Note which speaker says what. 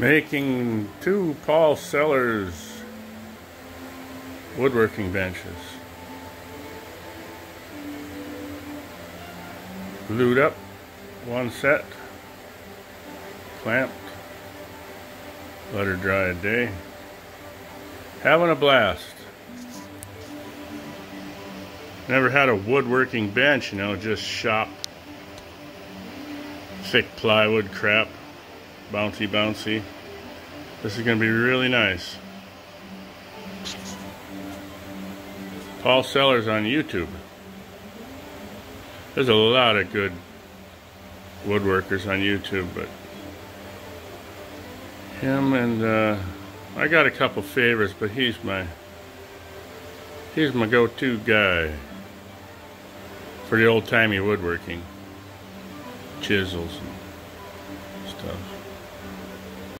Speaker 1: Making two Paul Sellers woodworking benches. Glued up, one set, clamped, let her dry a day. Having a blast. Never had a woodworking bench, you know, just shop, thick plywood crap. Bouncy. This is going to be really nice. Paul Sellers on YouTube. There's a lot of good woodworkers on YouTube, but him and I got a couple favorites, but he's my go-to guy for the old-timey woodworking, chisels and stuff.